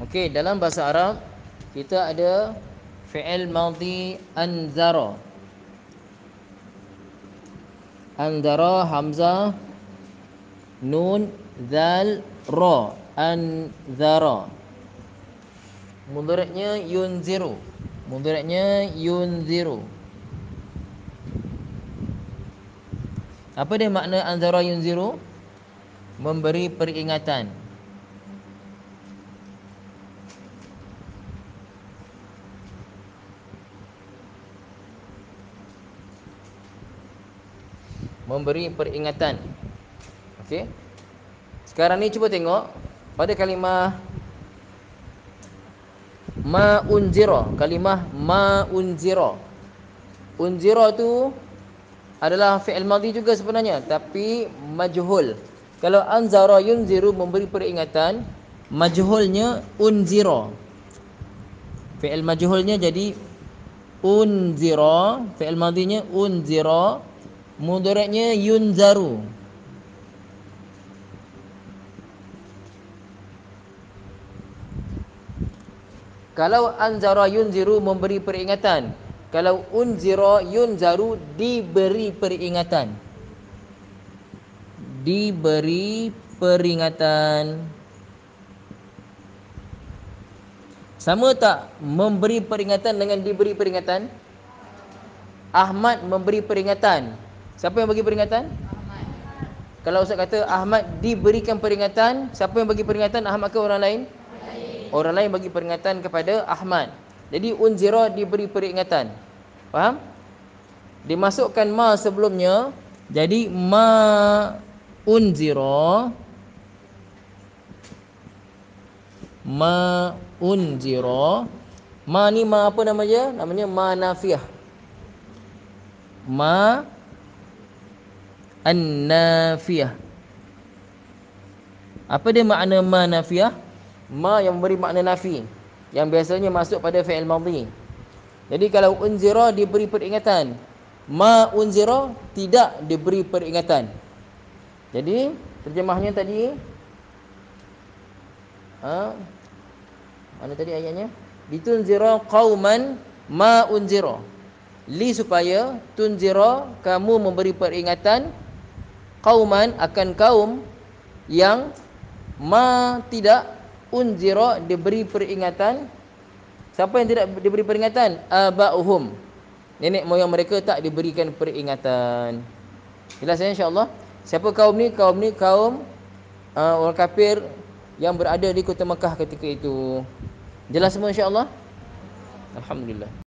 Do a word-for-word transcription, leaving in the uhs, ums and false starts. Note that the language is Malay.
Okey, dalam bahasa Arab kita ada fi'il madhi anzara. Anzara hamzah nun zal ra, anzara. Mudhari'nya yunziru. Mudhari'nya yunziru. Apa dia makna anzara yunziru? Memberi peringatan. Memberi peringatan. Okey. Sekarang ni cuba tengok pada kalimah ma unzira, kalimah ma unzira. Unzira tu adalah fi'il madhi juga sebenarnya, tapi majhul. Kalau anzara yunziru, memberi peringatan, majhulnya unzira. Fi'il majhulnya jadi unzira, fi'il madhinya unzira, mudhari'nya yunzaru. Kalau anzara yunziru, memberi peringatan. Kalau unzira yunzaru, diberi peringatan. Diberi peringatan. Sama tak memberi peringatan dengan diberi peringatan? Ahmad memberi peringatan. Siapa yang bagi peringatan? Ahmad. Kalau Ustaz kata Ahmad diberikan peringatan, siapa yang bagi peringatan? Ahmad ke orang lain? Orang lain. Orang lain bagi peringatan kepada Ahmad. Jadi unzira, diberi peringatan. Faham? Dimasukkan ma sebelumnya, jadi ma unzira, ma unzira. Ma ni ma apa nama dia? Namanya ma nafiyah. Ma an-nafiyah. Apa dia makna ma nafiyah? Ma yang memberi makna nafi, yang biasanya masuk pada fi'il madhi. Jadi kalau unzira, diberi peringatan. Ma unzira, tidak diberi peringatan. Jadi terjemahnya tadi, ha, mana tadi ayatnya? Litunzira qauman ma unzira. Li, supaya tunzira, kamu memberi peringatan, qauman, akan kaum yang ma tidak unzira, diberi peringatan. Siapa yang tidak diberi peringatan? Aba'uhum, nenek moyang mereka tak diberikan peringatan. Jelas ya insya-Allah? Siapa kaum ni? Kaum ni kaum uh, orang kafir yang berada di kota Mekah ketika itu. Jelas semua insya-Allah? Alhamdulillah.